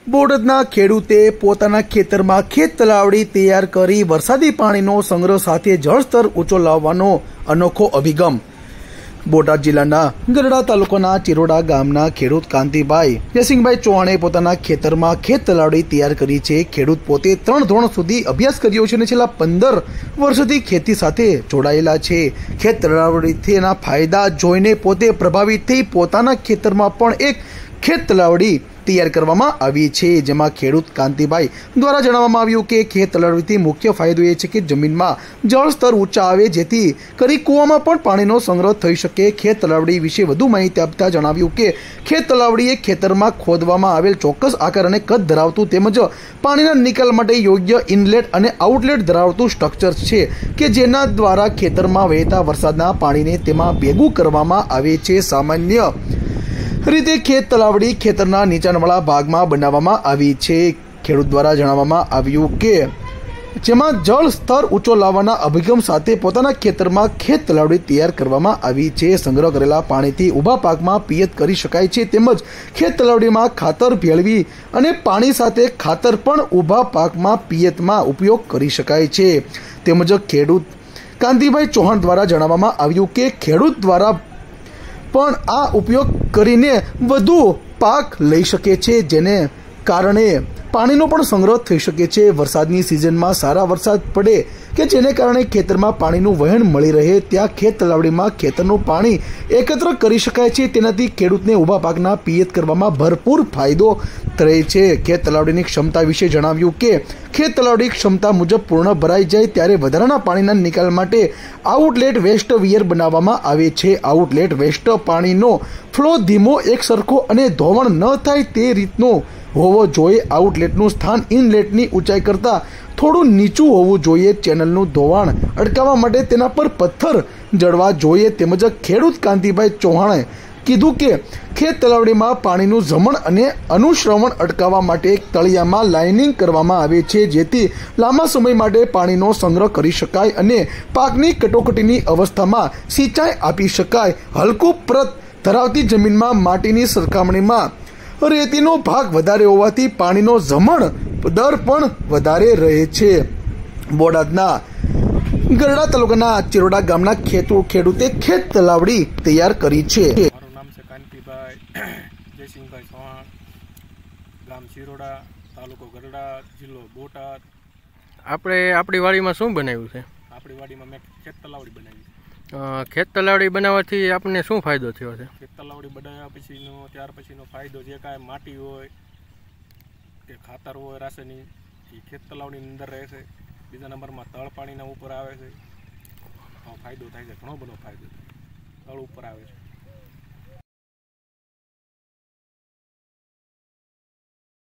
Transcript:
બોટાદના ખેડૂતે પોતાના ખેતરમાં ખેત તલાવડી તૈયાર કરી વરસાદી પાણીનો સંગ્રહ સાથે જળસ્તર ઊંચો લાવવાનો અનોખો અભિગમ। બોટાદ જિલ્લાના ગરડા તાલુકાના ચિરોડા ગામના ખેડૂત કાંતિભાઈ જયસિંહભાઈ ચૌહાણે પોતાના ખેતરમાં ખેત તલાવડી તૈયાર કરી છે। ખેડૂત પોતે 3 ધોરણ સુધી અભ્યાસ કર્યો છે અને છેલ્લા 15 વર્ષથી ખેતી સાથે જોડાયેલા છે। ખેત તલાવડીના ફાયદા જોઈને પોતે પ્રભાવિત થઈ પોતાના ખેતરમાં પણ એક ખેત તલાવડી તૈયાર કરવામાં આવી છે, જેમાં ખેડૂત કાંતિભાઈ દ્વારા જણાવવામાં આવ્યું કે ખેત તલાવડીથી મુખ્ય ફાયદો એ છે કે જમીનમાં જળ સ્તર ઊંચા આવે, જેથી કરી કૂવામાં પણ પાણીનો સંગ્રહ થઈ શકે। ખેત તલાવડી વિશે વધુ માહિતી આપતા જણાવ્યું કે ખેત તલાવડી એ ખેતરમાં ખોદવામાં આવેલ ચોક્કસ આકાર અને કદ ધરાવતું તેમજ પાણીના નિકાલ માટે યોગ્ય ઇનલેટ અને આઉટલેટ ધરાવતું સ્ટ્રક્ચર છે કે જેના દ્વારા ખેતરમાં વહેતા વરસાદના પાણીને તેમાં ભેગું કરવામાં આવે છે। સામાન્ય રીતે ખેત તલાવડી ખેતરના નીચાણવાળા ભાગમાં બનાવવામાં આવી છે। ખેડૂત દ્વારા જણાવવામાં આવ્યું કે જેમાં જળ સ્તર ઊંચો લાવવાના અભિગમ સાથે પોતાના ખેતરમાં ખેત તલાવડી તૈયાર કરવામાં આવી છે। સંગ્રહ કરેલા પાણીથી ઊભા પાકમાં પિયત કરી શકાય છે, તેમજ ખેત તલાવડીમાં ખાતર ભેળવી અને પાણી સાથે ખાતર પણ ઊભા પાકમાં પિયતમાં ઉપયોગ કરી શકાય છે। તેમજ ખેડૂત કાંતિભાઈ ચૌહાણ દ્વારા જણાવવામાં આવ્યું કે ખેડૂત દ્વારા પણ આ ઉપયોગ કરીને વધુ પાક લઈ શકે છે, જેને કારણે પાણીનો પણ સંગ્રહ થઈ શકે છે। વરસાદની સિઝનમાં સારા વરસાદ પડે કે જેને કારણે ખેતરમાં પાણીનું વહેણ મળી રહે ત્યાં ખેત તલાવડીમાં ખેતરનું પાણી એકત્ર કરી શકાય છે। તેનાથી ખેડૂતને ઊભા પાકના પિયત કરવામાં ભરપૂર ફાયદો રહે છે। ખેત તલાવડીની ક્ષમતા વિશે જણાવ્યું કે ખેત તલાવડી ક્ષમતા મુજબ પૂર્ણ ભરાઈ જાય ત્યારે વધારાના પાણીના નિકાલ માટે આઉટલેટ વેસ્ટ વિયર બનાવવામાં આવે છે। આઉટલેટ વેસ્ટ પાણીનો ફ્લો ધીમો, એક સરખો અને ધોવાણ ન થાય તે રીતનો હોવો જોઈએ। આઉટલેટનું સ્થાન ઇનલેટની ઊંચાઈ કરતાં થોડું નીચું હોવું જોઈએ। ચેનલનું ધોવાણ અટકાવવા માટે તેના પર પથ્થર જડવા જોઈએ। તેમજ ખેડૂત કાંતિભાઈ ચૌહાણે કીધું કે ખેત તલાવડીમાં પાણીનું જમણ અને અનુશ્રવણ અટકાવવા માટે તળિયામાં લાઇનિંગ કરવામાં આવે છે, જેથી લાંબા સમય માટે પાણીનો સંગ્રહ કરી શકાય અને પાકની કટોકટીની અવસ્થામાં સિંચાઈ આપી શકાય। હલકું પ્રત ધરાવતી જમીનમાં માટીની સરખામણીમાં રેતીનો ભાગ વધારે હોવાથી પાણીનો જમણ દર પણ વધારે રહે છે। બોટાદના ગરડા તાલુકાના ચિરોડા ગામના ખેડૂતે ખેત તલાવડી તૈયાર કરી છે। મારું નામ છે કાંતિભાઈ જયસિંહભાઈ ચૌહાણ, ગામ ચિરોડા, તાલુકો ગરડા, જિલ્લો બોટાદ। આપણે આપણી વાડીમાં શું બનાવ્યું છે? આપણી વાડીમાં મેં ખેત તલાવડી બનાવી છે। ખેત તલાવડી બનાવવાથી આપણને શું ફાયદો થયો છે? ખેત તલાવડી બનાવ્યા પછીનો ત્યાર પછીનો ફાયદો જે કાંઈ માટી હોય કે ખાતર હોય રાસાયણિક એ ખેત તલાવડીની અંદર રહે છે। બીજા નંબરમાં તળ પાણીના ઉપર આવે છે, ફાયદો થાય છે, ઘણો બધો ફાયદો તળ ઉપર આવે છે।